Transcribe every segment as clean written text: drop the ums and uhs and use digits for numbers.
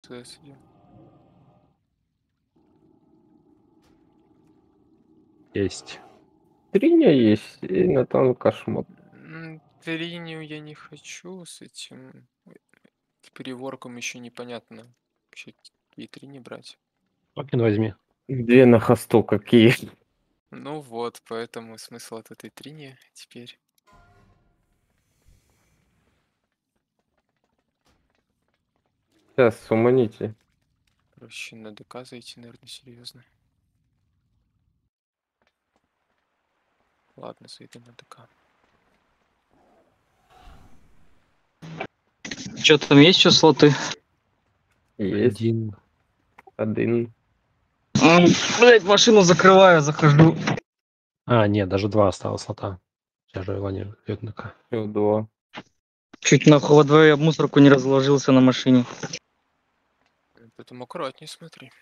ТС идем. Есть. Триня есть, и Натан Кошмот. Тринию я не хочу с этим. С переворком еще непонятно. Вообще, какие трини брать. Токен возьми. Где на хосту какие? Ну вот, поэтому смысл от этой трини теперь. Сейчас, уманите. Проще на ДК зайти, наверное, серьезно. Ладно, зайду на ДК. Что там есть еще слоты? Есть Один. один. Блять, машину закрываю, захожу. А, нет, даже два осталось слота. Сейчас же Ваня идет на К. Всё, два. Чуть нахуй во дворе об мусорку не разложился на машине. Поэтому аккуратнее смотри.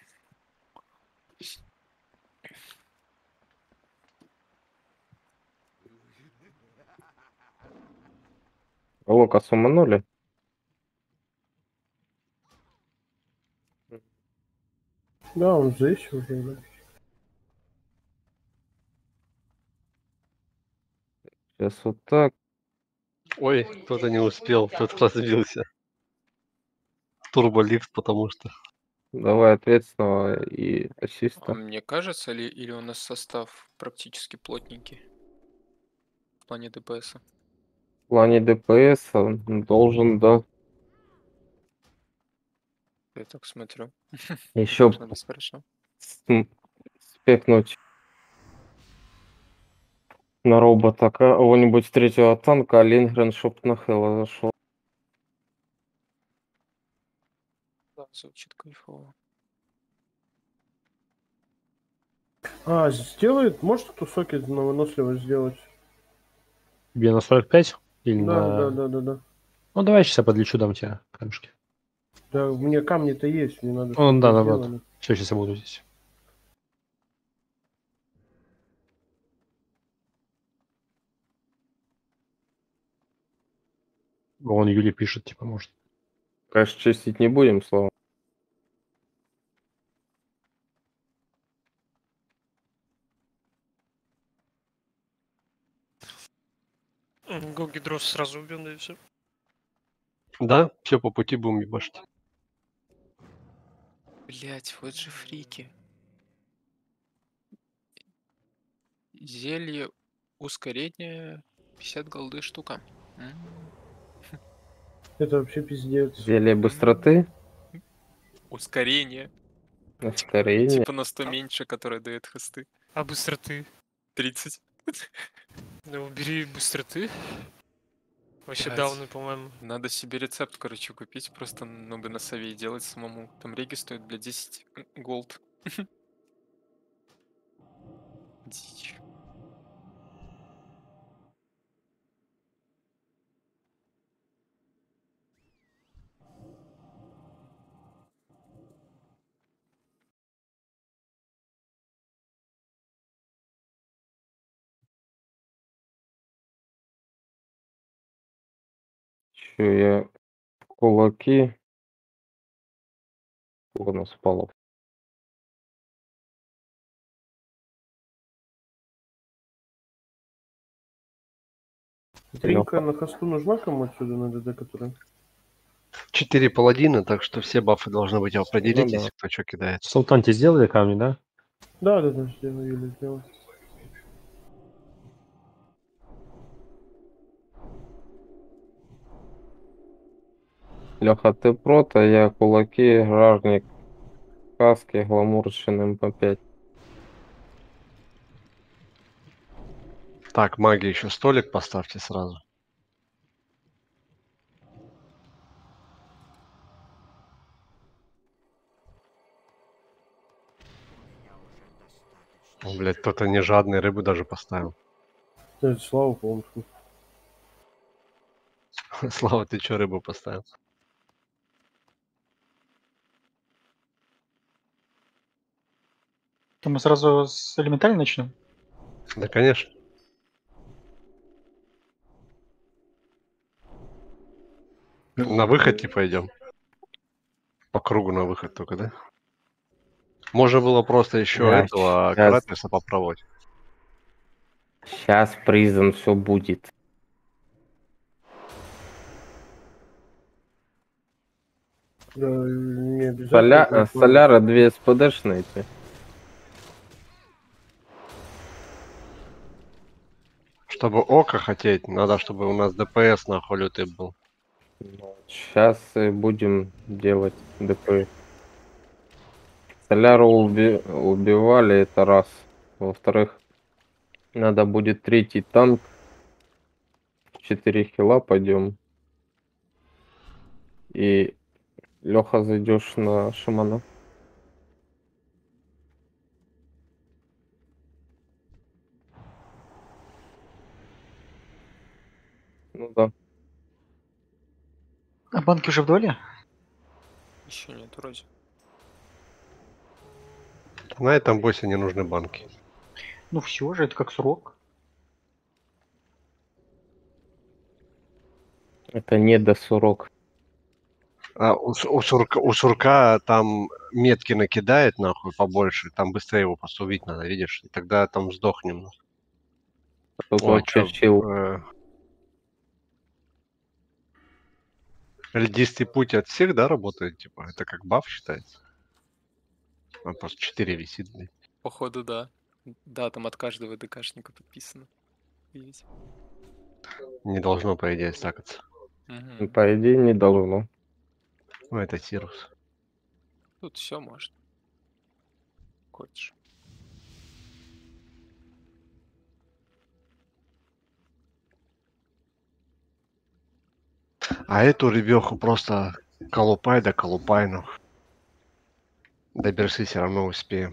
Локас уманули? Да, он здесь уже, да. Сейчас вот так. Ой, кто-то не успел, кто-то разбился. Турболифт, потому что. Давай ответственного и А ассиста. мне кажется, или у нас состав практически плотненький в плане ДПС? В плане ДПС должен, да. Я так смотрю. Еще Надо хорошо. спекнуть на робота кого-нибудь третьего танка, а Лингрен чтоб на Хэлла зашел. Да, звучит кайфово. А, сделает, может эту сокет на выносливость сделать? Тебе на 45? Или Да, на... да. Ну, давай сейчас я подлечу, дам тебе камешки. Да, у меня камни-то есть, мне надо, Ну, чтобы да, сделали. наоборот. Все, сейчас я буду здесь. Вон Юля пишет, типа, может. Конечно, чистить не будем, слава. Гогидрос сразу убьем, да и все. Да, все по пути будем ебашить. Блять, вот же фрики. Зелье ускорения 50 голды штука. Это вообще пиздец. Зелье быстроты, Ускорение. ускорение. Типа на 100 меньше, которое дает хосты. А быстроты? 30. Да убери быстроты. Вообще Блядь. дауны, по-моему. Надо себе рецепт, короче, купить, просто много на сове делать самому. Там реги стоит, блядь, 10 голд. Дичь. Че я кулаки. Сколько у нас спалов? Тринка на хосту нужна кому отсюда на ДД, которая? 4 паладина, так что все бафы должны быть. Определитесь, Ну да. кто что кидает. Султанте сделали камни, да? Да, сделаю, Юля, сделаю. Леха, ты прота, я кулаки, гражник, каски, гламурщин, МП5. Так, маги, еще столик поставьте сразу. О, блядь, кто-то не жадный, рыбу даже поставил. Да, это слава по-моему. Слава, ты что рыбу поставил? То мы сразу с элементарной начнем? Да, конечно. На выход типа идем. По кругу на выход только, да? Можно было просто еще Да, этого щас. Кратиса попробовать. Сейчас призм все будет. Да, не обязательно. будет, но- Соляра 2 СПДшные эти. Чтобы око хотеть, надо, чтобы у нас ДПС нахуй лютый был. Сейчас будем делать ДП. Соляру убивали, это раз. Во-вторых, надо будет 3-й танк. 4 хила пойдем. И Леха, зайдешь на шамана. Ну да. А банки уже в доле? Еще нет, вроде. На этом боссе не нужны банки. Ну все же, это как срок. Это не до 40. А у сурка там метки накидает нахуй побольше, там быстрее его просто убить надо, видишь? И тогда там сдохнем. Тут Ой, вообще чё, чил. льдистый путь от всех, да, работает? Типа, это как баф считается? Он просто 4 висит, блядь. Походу, да. Да, там от каждого ДКшника подписано. Видите? Не должно, по идее, стакаться. Мгм. По идее, не должно. Ну, это Сирус. Тут все можно. Хочешь. А эту ребеху просто колупай да колупай, ну. До берсы все равно успеем.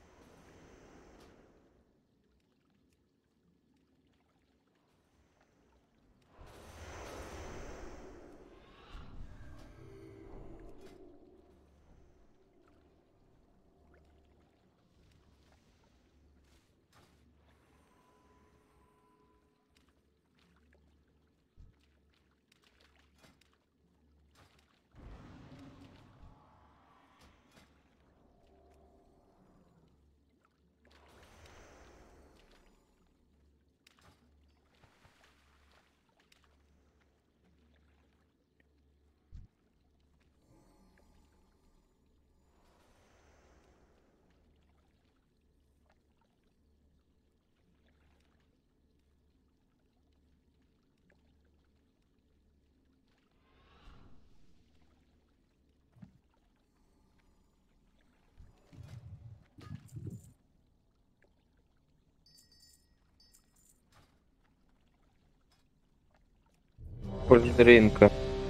Польздринка.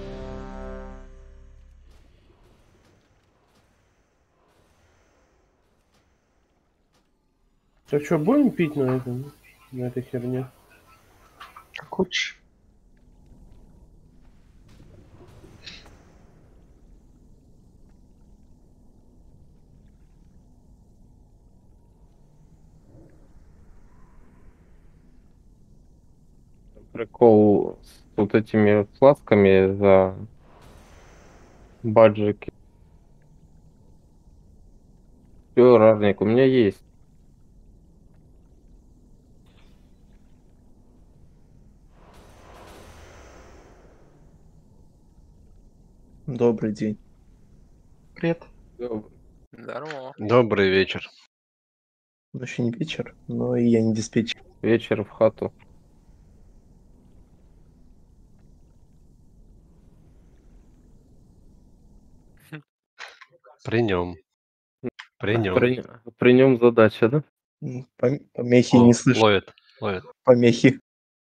Так что, будем пить на этом? На этой херне? Как хочешь. Прикол с вот этими фласками за баджики. Все, ражник, у меня есть. Добрый день. Привет. Здорово. Добрый вечер. Ну, еще не вечер, но и я не диспетчер. Вечер в хату. При нем. При нем. При нем задача, да? Помехи не слышу. Ловит. Ловит. Помехи.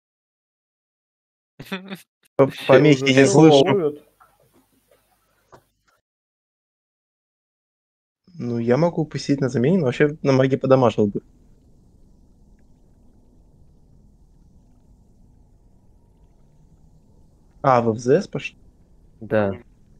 Уже Помехи не всё слышу. ловят. Ну, я могу посидеть на замене, но вообще на маге подамажил бы. А, вы в ЗС пошли? Да.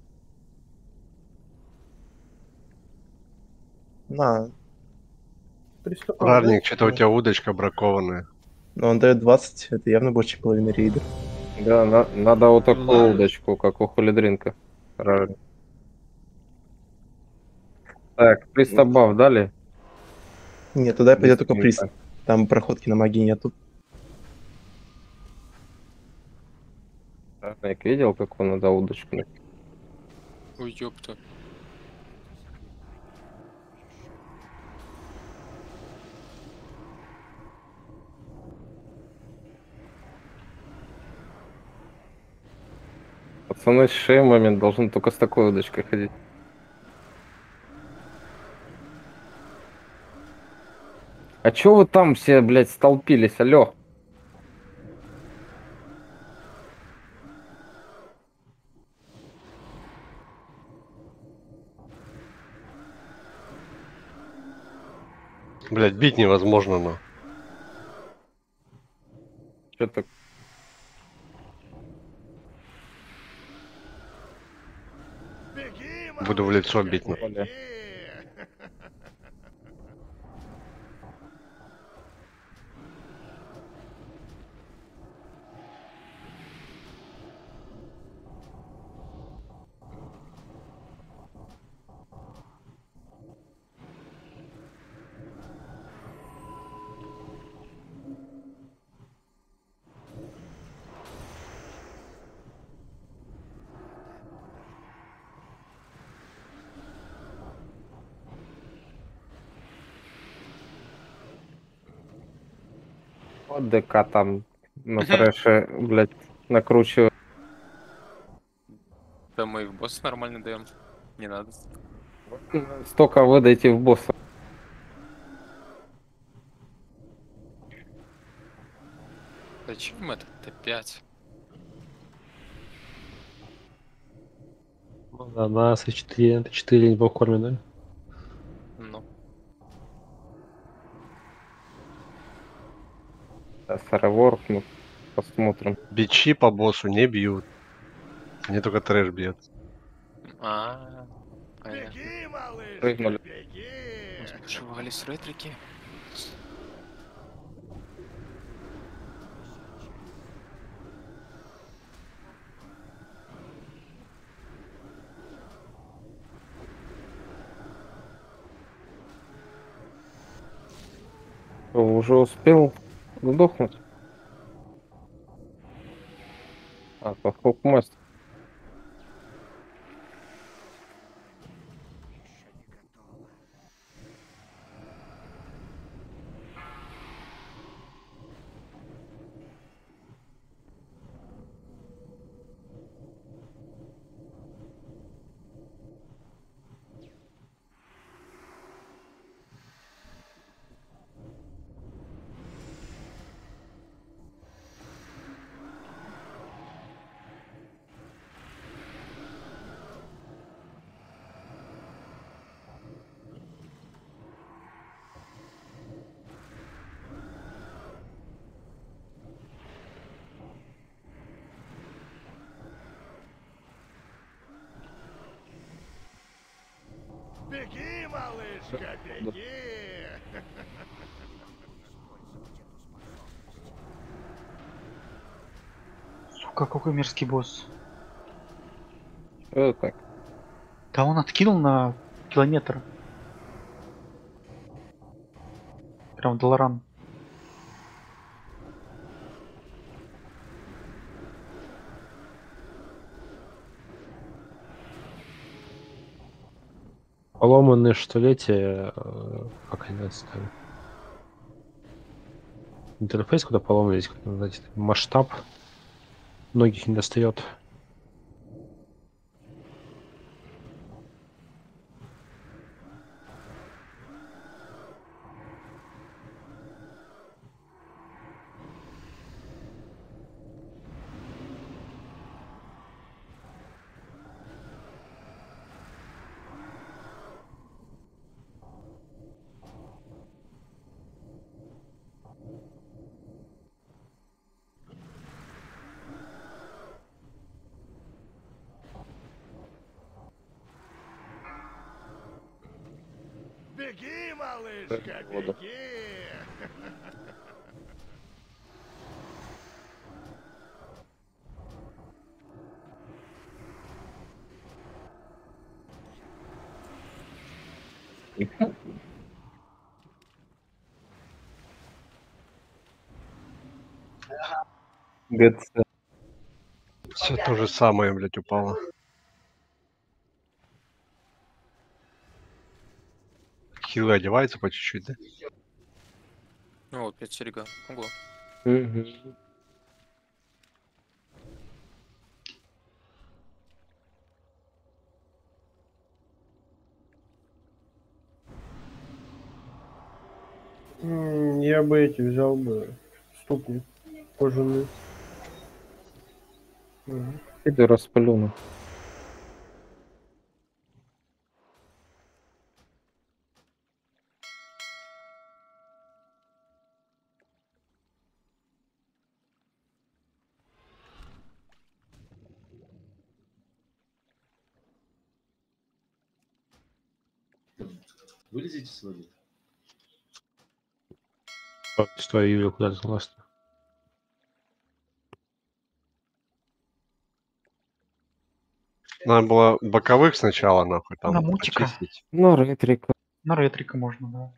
На, Приступал, Рарник, да? что-то у тебя удочка бракованная. но он дает 20, это явно больше, чем половина рейда. Да, надо вот такую удочку, как у хулидринка. Ражник. Так, пристабав дали? Нет, туда пойдет только приз. Быстренько. Там проходки на магии нету. Стражник видел, как он надо удочку? Ой, ёпта. Пацаны с шеймами должны только с такой удочкой ходить. А чё вы там все, блядь, столпились, алё? Блядь, бить невозможно, но. Чё так? Буду в лицо бить, но. Оля? Вот ДК там на трэше, блядь, накручивает. Да мы и в босс нормально даем. Не надо. Столько выдайте в босса. Зачем этот опять? Ну да, на C4 не покормим, да? Ну. Сараворк, ну, посмотрим. Бичи по боссу не бьют. Они только трэш бьет. Понятно. Прыгнули. Разбушевались ретрики. Уже успел сдохнуть? А, то хукмастер. Беги, малышка, беги! Сука, какой мерзкий босс. Что это так? Да он откинул на километр. Прям Долоран. Поломанные столетия, как они стали? Интерфейс куда поломались, как назвать, масштаб многих не достает. Беги, малышка, Воду. беги! ГЦ. Все то же самое, блядь, упало. Хилы одеваются по чуть-чуть, да? Ну вот, 5 серега. Ого. Мгм. Я бы эти взял бы ступни кожаные. Иду расплюну. Вылезите с воды. Что Юля куда-то залазит. Надо было боковых сначала, нахуй, На там, мутика. очистить. Ну, ретрика. На ретрика можно, да.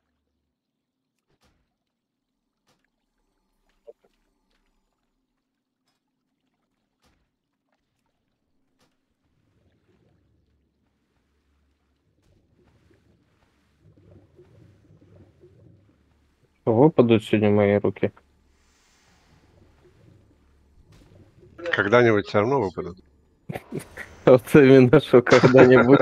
Выпадут сегодня мои руки. Когда-нибудь все равно выпадут. Вот именно, что когда-нибудь.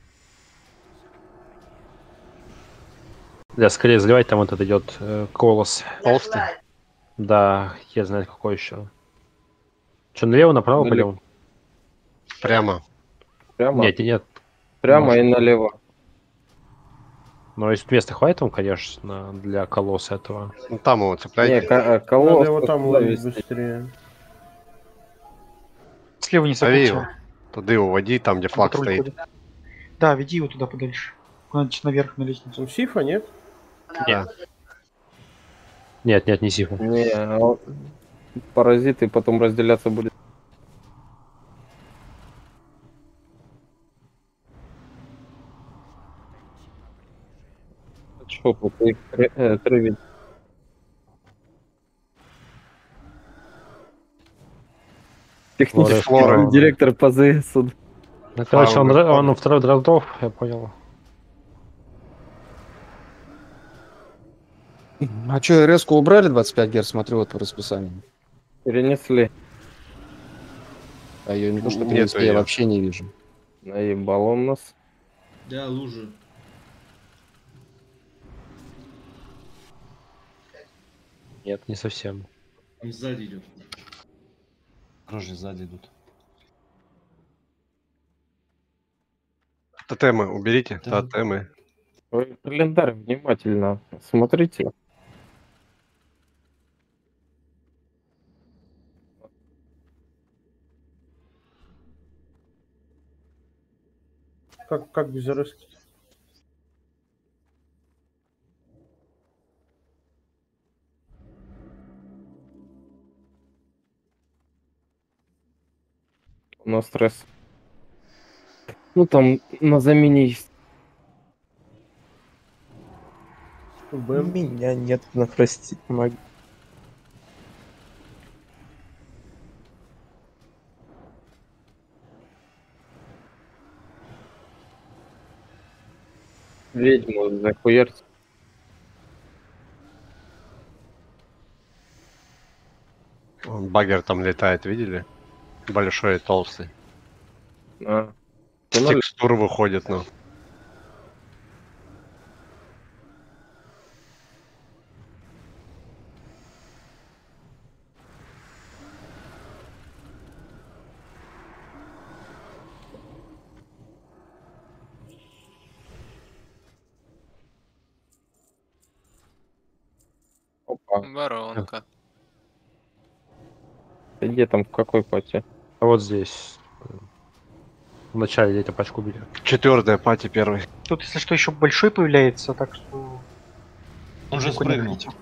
Да, скорее заливать, там вот этот идет колос. Толстый? Да, я знаю какой еще. Что, налево, направо, Налево. полево? Прямо. Прямо, Нет, нет. прямо может. и налево. Но если места хватит вам, конечно, для колосса этого. Ну там его Не, цепляйте. Надо его колосс там туда ловить вести. быстрее. Слева не Зови его. закрутил. Туда его води, там, где флаг Патруль стоит. ходит. Да, веди его туда подальше. Куда-нибудь наверх на лестницу. Там сифа, нет? Да. Нет, нет, не сифу. Не, паразиты потом разделяться будет. Что тут их травить? Технический Флора. директор по ЗС. Ну, короче, он, Фауна. он второй дроздов, я понял. А что, резко убрали 25 Гц, смотрю вот по расписанию. Перенесли. А ее не то, что Нету перенесли, я её. вообще не вижу. Наебал он нас. Да, лужи. Нет, не совсем. Он сзади идет. Рожи сзади идут. Тотемы уберите. Да. Тотемы. Вы календарь внимательно смотрите. Как без РС? У нас стресс. Ну там на замене есть. БМ. Меня нет на прости. Помоги. Ведьму захуярьте. Вон багер там летает, видели? Большой и толстый. А. С Туннель. текстур выходит, ну. Опа. Воронка. Ты где там, в какой пати? А вот здесь. В начале где-то пачку убили. 4-я пати первый. Тут, если что, еще большой появляется, так что... Он же далеко не спрыгнул. ходите.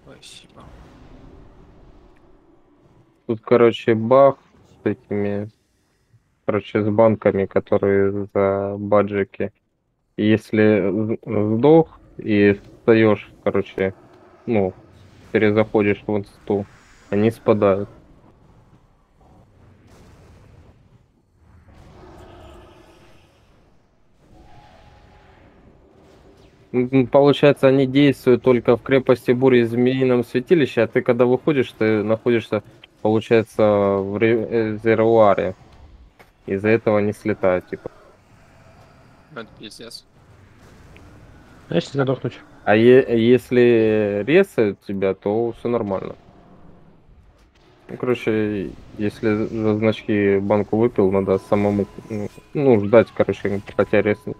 Спасибо. Тут, короче, баг с этими, короче, с банками, которые за баджики. Если сдох и встаешь, короче, ну, перезаходишь в инсту, они спадают. Получается, они действуют только в крепости Бури и Змеином святилище, а ты когда выходишь, ты находишься, получается, в резервуаре. Из-за этого не слетают, типа. Ну, это пиздец. А если задохнуть? А если резают тебя, то все нормально. Ну, короче, если за значки банку выпил, надо самому, ну, ждать, короче, пока тебя резнут.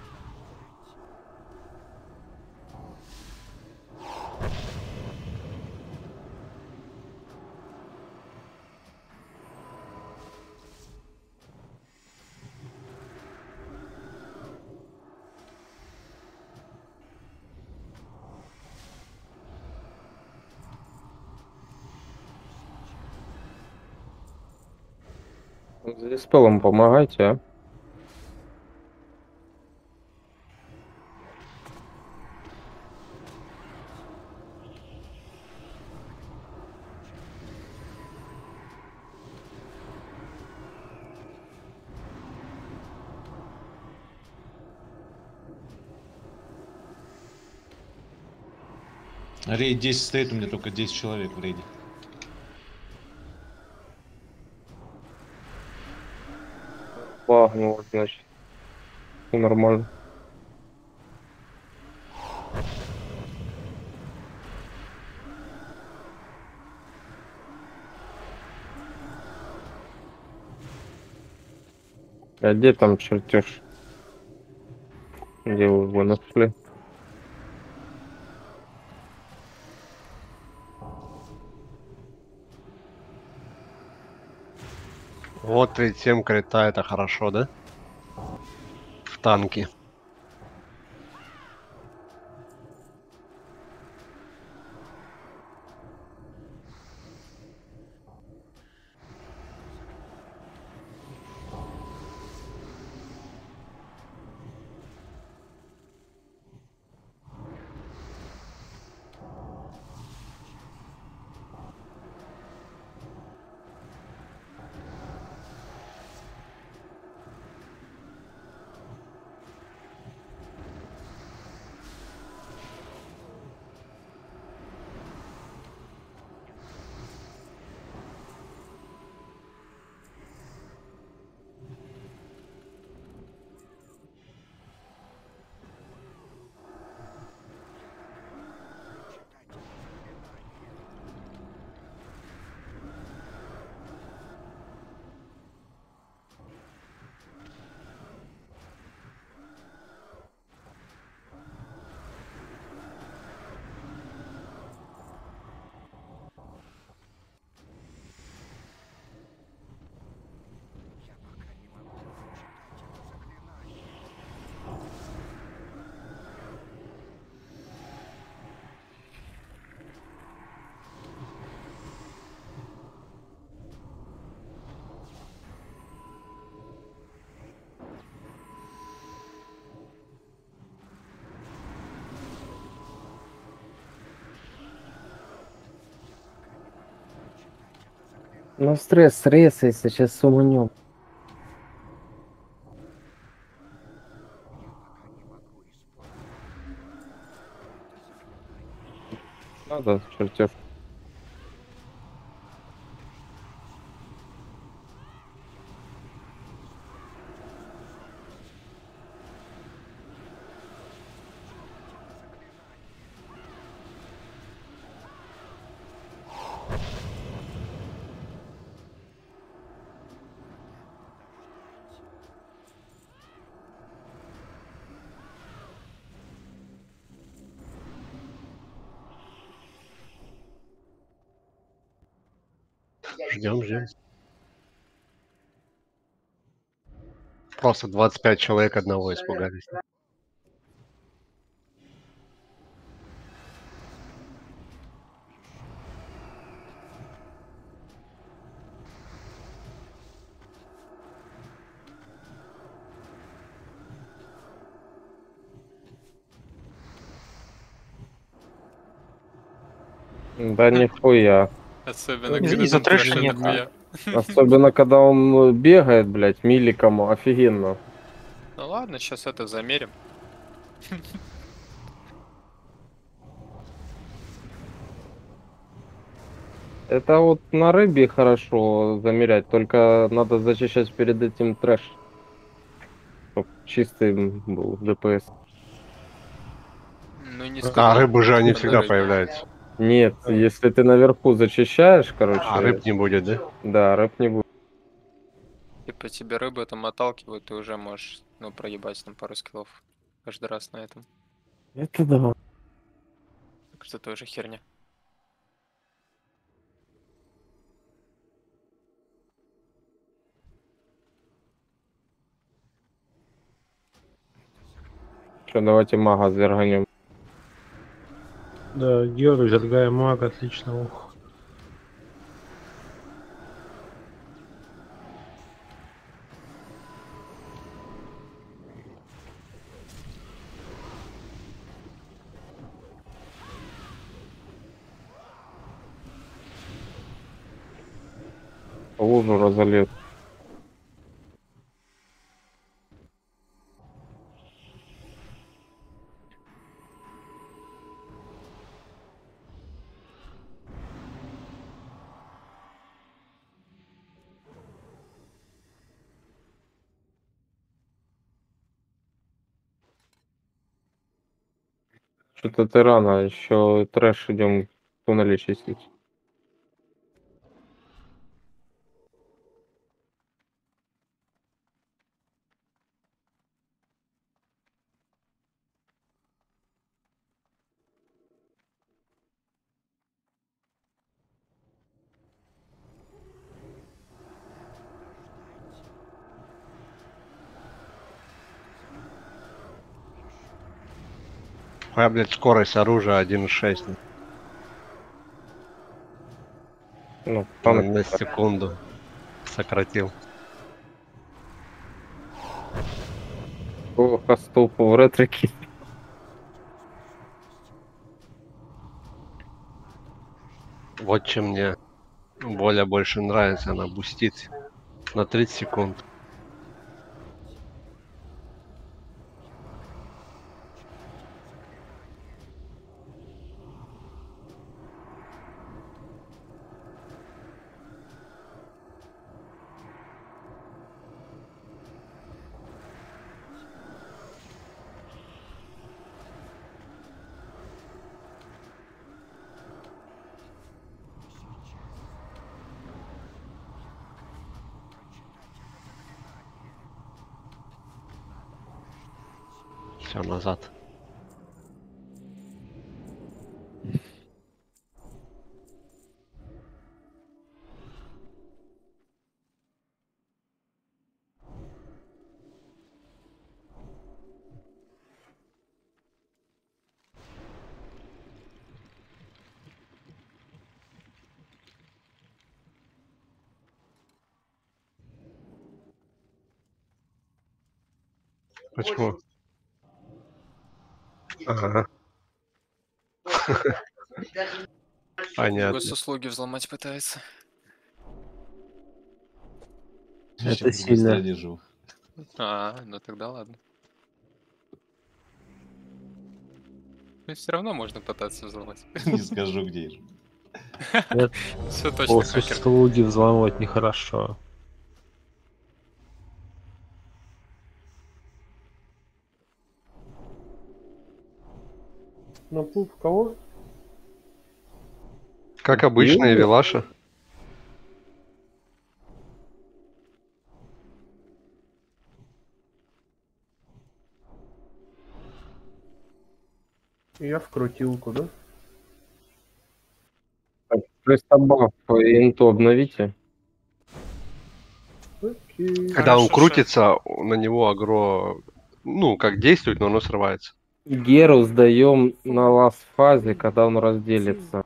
С диспелом помогайте, а? Рейд 10 стоит, у меня только 10 человек в рейде. Багнуло, значит. Всё нормально. А где там чертеж? Где вы его нашли? Вот 37 крита, это хорошо, да? В танке. Ну, стресс, если сейчас суманем. Надо чертеж. Ждем. Просто 25 человек одного испугались. Да нихуя. Особенно, Ну, когда из-за там трэша трэша нет, нихуя. Особенно, когда он бегает, блядь, миликом, офигенно. Ну ладно, сейчас это замерим. Это вот на рыбе хорошо замерять, только надо зачищать перед этим трэш. Чтоб чистый был ДПС. Ну не А сказал, рыбы же они типа на всегда рыбе. появляются. Нет, если ты наверху зачищаешь, А короче, рыб не будет, да? да, рыб не будет. Типа тебе рыбы там отталкивают, ты уже можешь, ну, проебать там пару скиллов каждый раз на этом. Это да. Так что тоже херня. Что, давайте мага зверганем. Да, Георгий, зергая мага, отлично. Ух. Лужу разольет. Что-то ты рано, еще трэш идем в туннеле чистить. А, блядь, скорость оружия 1.6 Ну, танк. на секунду сократил. О, хостов в ретрике. Вот чем мне более больше нравится, она бустит на 30 секунд. Все назад. Почему? Ага. Понятно. Госуслуги взломать пытается. Это сильно. А, ну тогда ладно. Ну все равно можно пытаться взломать. Не скажу, где же. Все точно хакер. Услуги взламывать нехорошо. На пуп кого? Как обычно, Вилаша. Я в крутилку, да? Престобаф инту обновите. Окей. Когда он Хорошо, крутится, на него агро, ну, как действует, но оно срывается. Геру сдаем на ласт фазе, когда он разделится.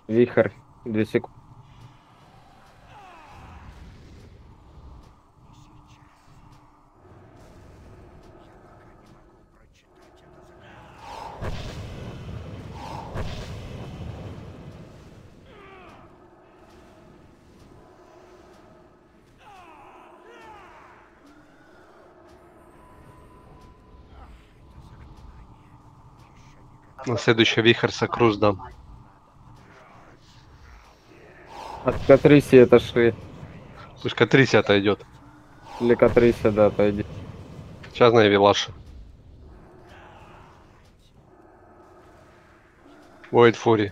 Вихрь. 2 секунды. На следующий вихрь сокрус дам. От Катриси отошли. Пусть Катриси отойдет. Или Катриси, да, отойди. Сейчас на Эвилаша. Void Fury.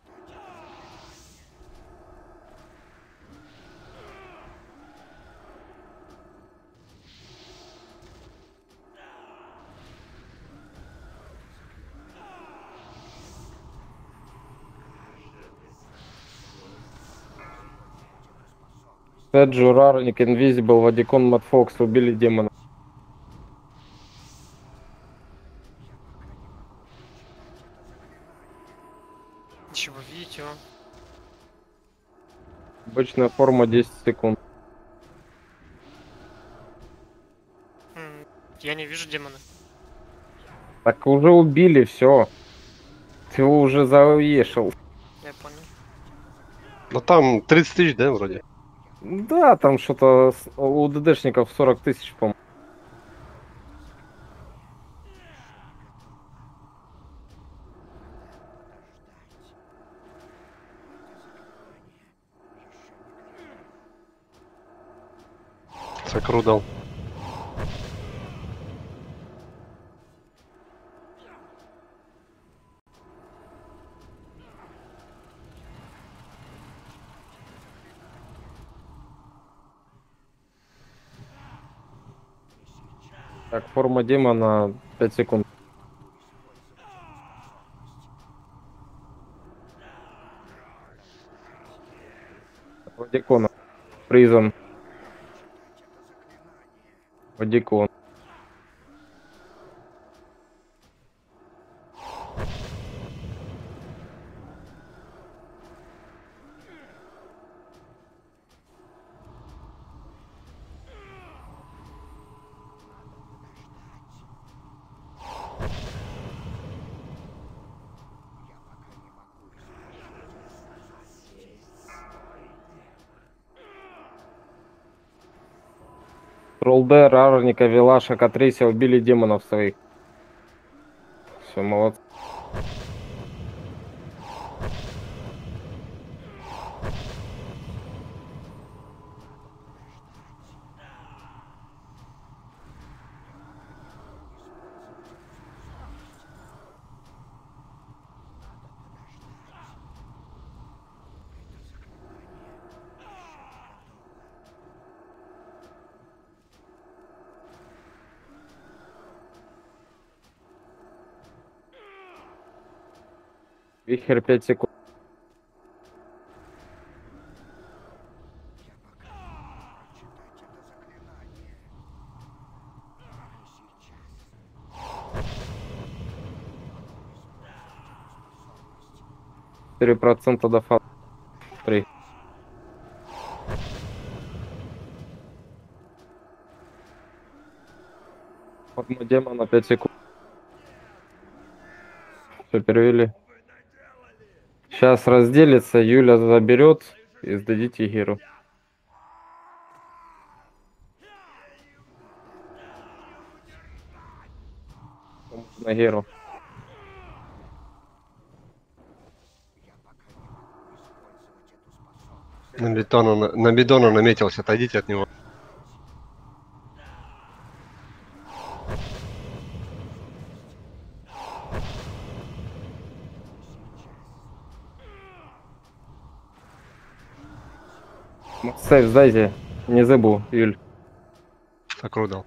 Эджу, Рарник, Инвизибл, Вадикон, Матфокс убили демона. Ничего, видите, а? Обычная форма 10 секунд. Я не вижу демона. Так уже убили, все. Ты его уже заешил. Я понял. Ну там 30 тысяч, да, вроде? Да, там что-то у ДДшников 40 тысяч, по-моему. Сокру дал. Так, форма демона 5 секунд. Вадикона. Призм. Вадикон. Ролде, Рарника, Вилаша, Катрися убили демонов своих. Все, молодцы. Вихрь 5 секунд. %3 до фа. 3. Форма демона 5 секунд. Все перевели. Сейчас разделится, Юля заберет и сдадите Геру. На Геру. На бидона наметился, отойдите от него. Сейв сдайте. Не забыл, Юль. Сокру дал.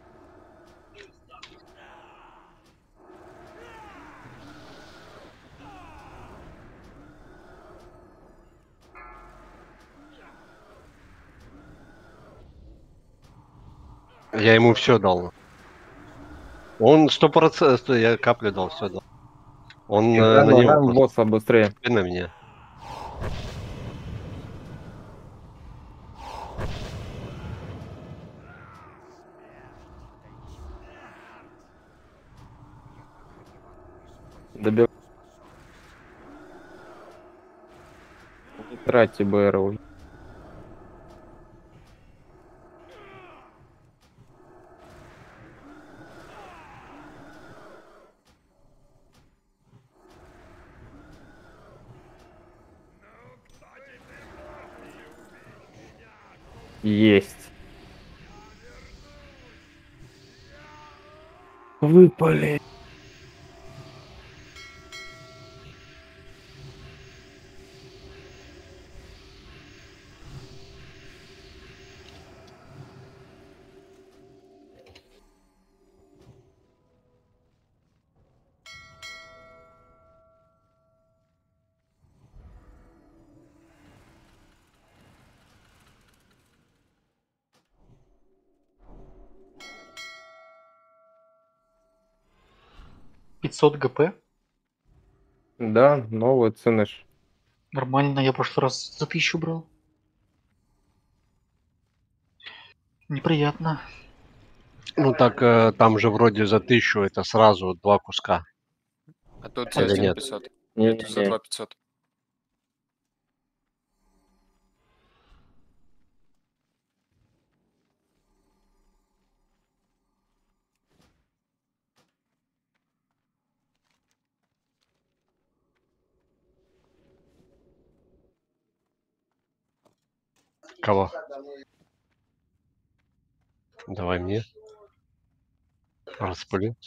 Я ему все дал. Он 100%, я каплю дал, все дал. Он на него Босса быстрее. на меня. Тратьте БР. Есть. Выпали. ГП? Да, новый цены. Нормально, я в прошлый раз за 1000 брал. Неприятно. Ну так, там же вроде за 1000 это сразу 2 куска. А тут за Или нет? 1500. Не, За 2500. Кого? Давай мне. Распыли.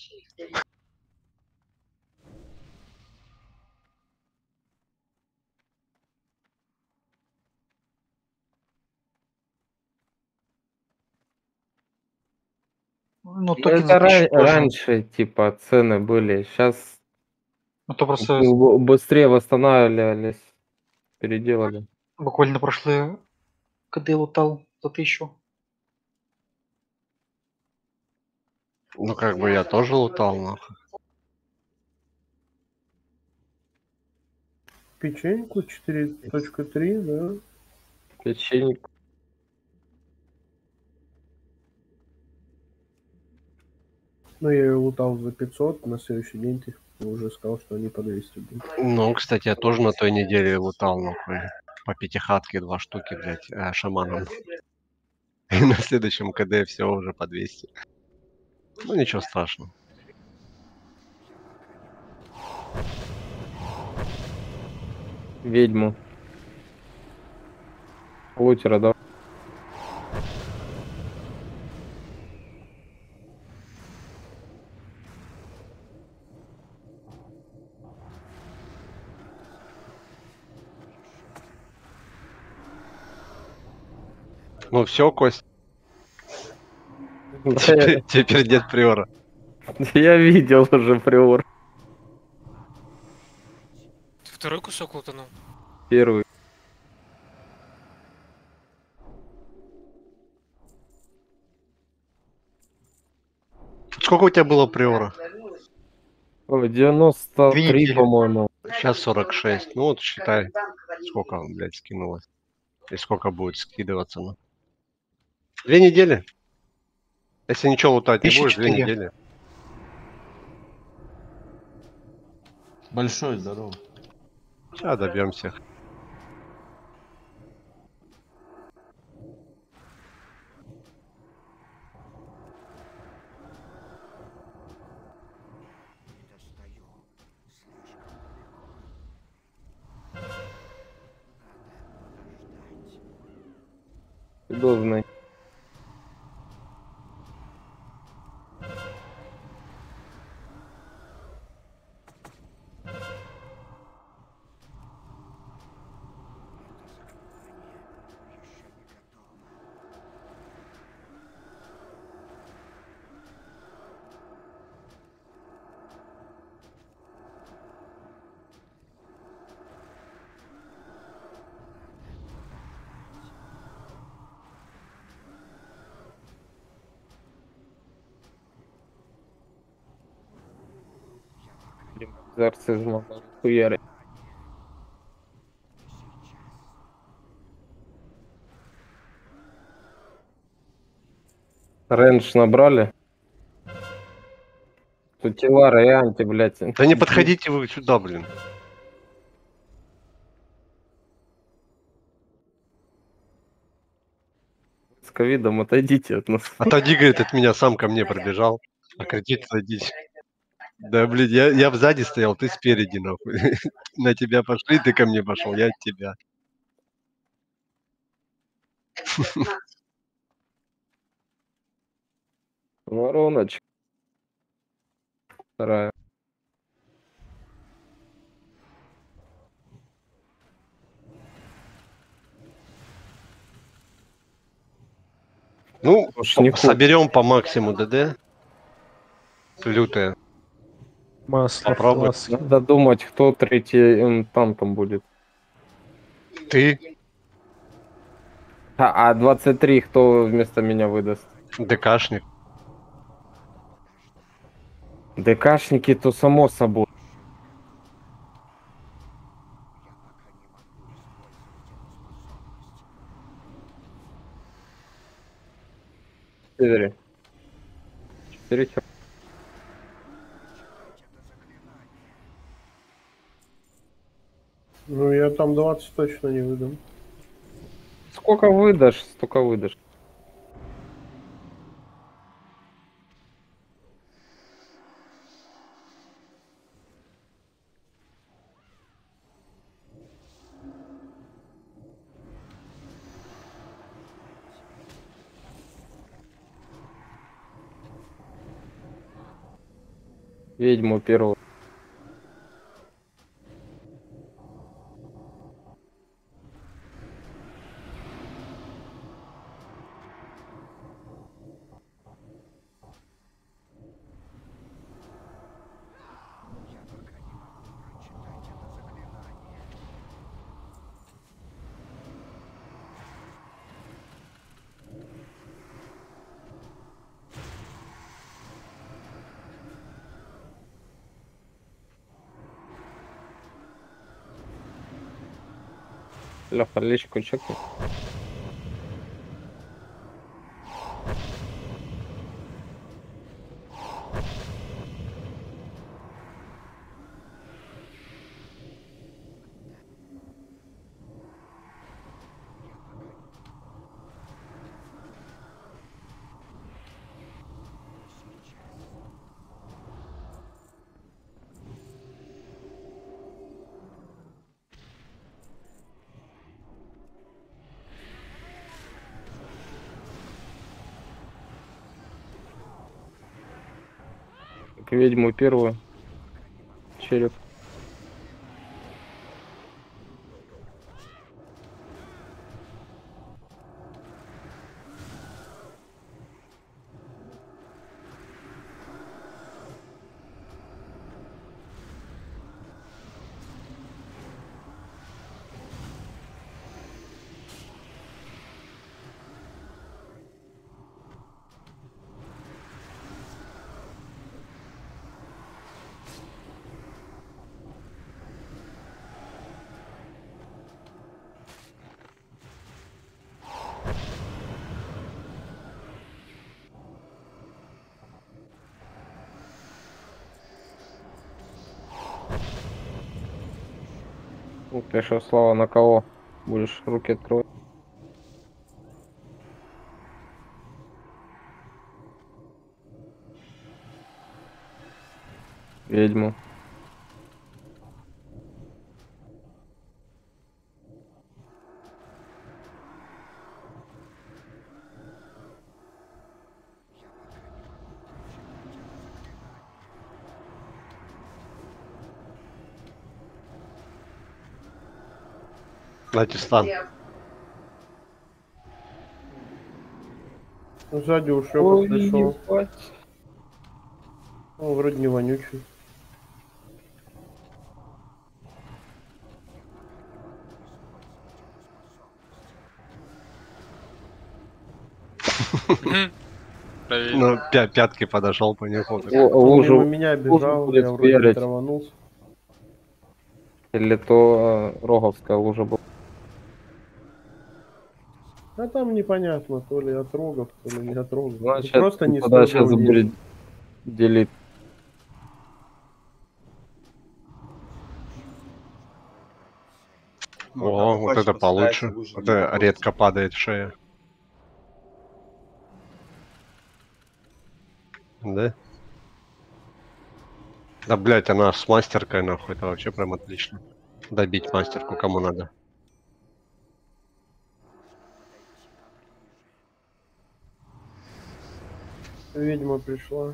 Ну, токен это за 1000 тоже. раньше, типа, цены были. Сейчас Ну, то просто быстрее восстанавливались, переделали. буквально прошлые КД лутал за 1000. Ну как бы я тоже лутал, нахуй. Печеньку 4.3, да. Печенье. Ну, я ее лутал за 500, на следующий день ты уже сказал, что они по 200 будут. Ну, кстати, я тоже на той неделе лутал, нахуй. По пятихатке 2 штуки, блядь, шаманом. И на следующем КД все уже по 200. Ну, ничего страшного. Ведьму. Лутера, да? Ну все, Кость. Теперь нет приора. Я видел уже приор. Ты второй кусок лутанул? Первый. Сколько у тебя было приора? 93, по-моему. Сейчас 46. Ну вот считай, сколько он, блядь, скинулось. И сколько будет скидываться, ну. 2 недели. Если ничего лутать не будешь, 2 1004. недели. Большой, здорово. Сейчас добьемся. Ты должен. Экзорцизм хуярить. Рейндж набрали? Тутилара и анти, блядь. Да не подходите вы сюда, блин. ковидом, отойдите от нас. Отойди, говорит, от меня, сам ко мне пробежал. А кричит, садись. Да, блин, я сзади стоял, ты спереди, нахуй. На тебя пошли, ты ко мне пошел, я от тебя. Вороночка. Вторая. Ну, Уж не соберем по максимуму ДД. Лютая. Масло, Попробуй. масло. Надо думать, кто третий танком будет. Ты, А 23 кто вместо меня выдаст? ДКшник. ДКшники, то само собой. Четыре. 4 Ну, я там 20 точно не выдам. Сколько выдашь, столько выдашь. Ведьму первую. Леха, личку чекни. Так, ведьму первую. Череп. Ну, ты что, Слава, на кого будешь руки открывать? Ведьму. Латистан. Сзади ушел, пришел. Ну, вроде не вонючий. Ну, пятки подошел, понюхал. Он мимо меня бежал, будет я вроде хуярить. траванулся. Или то Роговская лужа была. А там непонятно, то ли от рогов, то ли не от рогов. Значит, Просто не тогда строил сейчас вниз. будет делить. О, вот это получше. Это редко падает шея. Да? Да, блядь, она с мастеркой, нахуй, это вообще прям отлично. Добить мастерку кому надо. Ведьма пришла.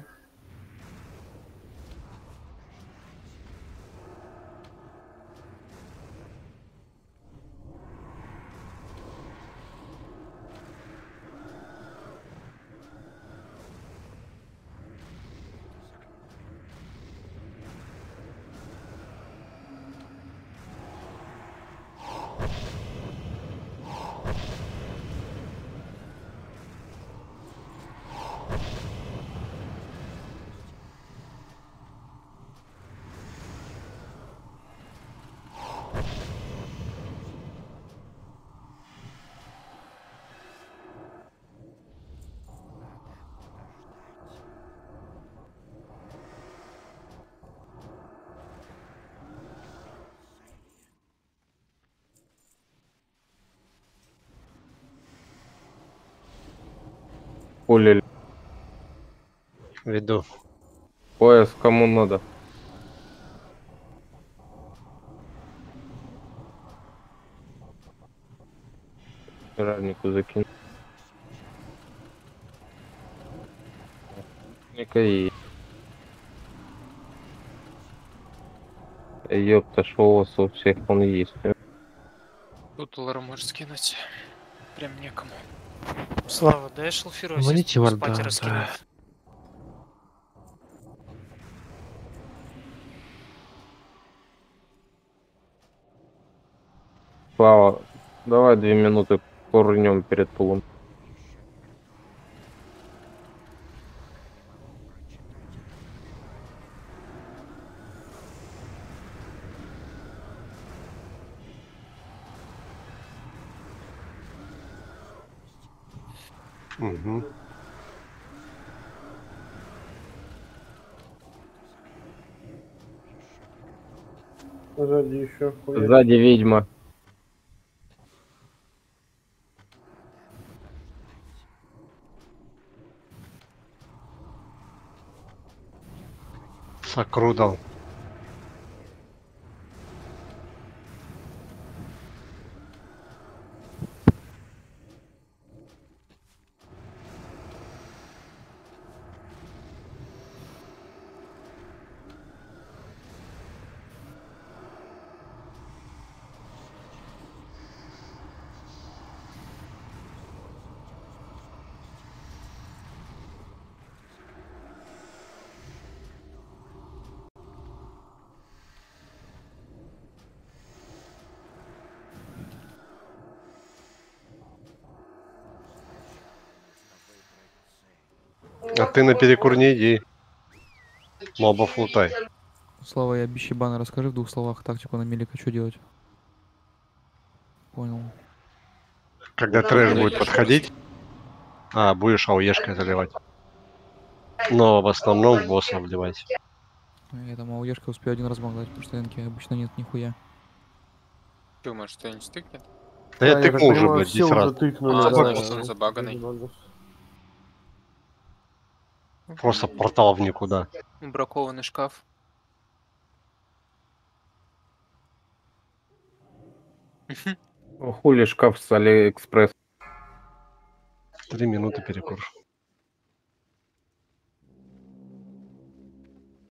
Поле. Веду. Пояс кому надо. Равнику закинь. И... Ёпта, шо у вас у всех он есть. Тут лор можешь скинуть. Прям некому. Слава, дай шелфиру Звоните ассисту, спать Вардан, раскинуть. Слава, давай 2 минуты курнем перед пулом. Угу. Сзади еще хуя. Сзади ведьма. Сакру дал. А ты на перекур не иди. Мобов лутай. Слава, я Бищебана, расскажи в 2 словах тактику на Милика, что делать? Понял. Когда трэш будет подходить, будешь ауешкой заливать. Но в основном в босса вливать. Я там ауешкой успею 1 раз могать, потому что энки обычно нет нихуя. Ты, может, что-нибудь стыкнет? Да я так тыкнул уже, понимаю, блядь, все 10 уже раз. тыкнули. Значит, он забаганный. Просто портал в никуда. Бракованный шкаф. Хули шкаф с Алиэкспресс. 3 минуты перекур.